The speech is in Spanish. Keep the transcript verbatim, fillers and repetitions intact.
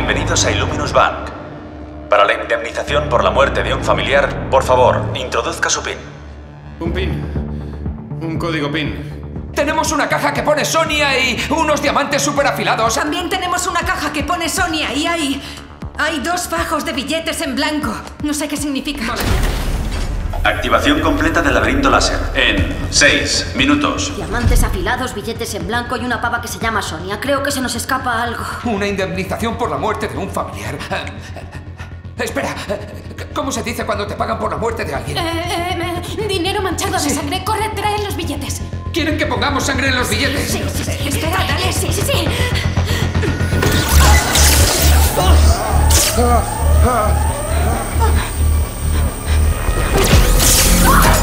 Bienvenidos a Illuminus Bank. Para la indemnización por la muerte de un familiar, por favor, introduzca su PIN. Un PIN. Un código PIN. Tenemos una caja que pone Sonia y unos diamantes súper afilados. También tenemos una caja que pone Sonia y hay... Hay dos fajos de billetes en blanco. No sé qué significa. Vale. Activación completa del laberinto láser en seis minutos. Diamantes afilados, billetes en blanco y una pava que se llama Sonia. Creo que se nos escapa algo. Una indemnización por la muerte de un familiar. Eh, eh, espera, eh, ¿cómo se dice cuando te pagan por la muerte de alguien? Eh, eh, eh, dinero manchado Sí. de sangre. Corre, trae los billetes. ¿Quieren que pongamos sangre en los billetes? Sí, sí, sí. Espera, dale. Sí, sí, sí. Ah.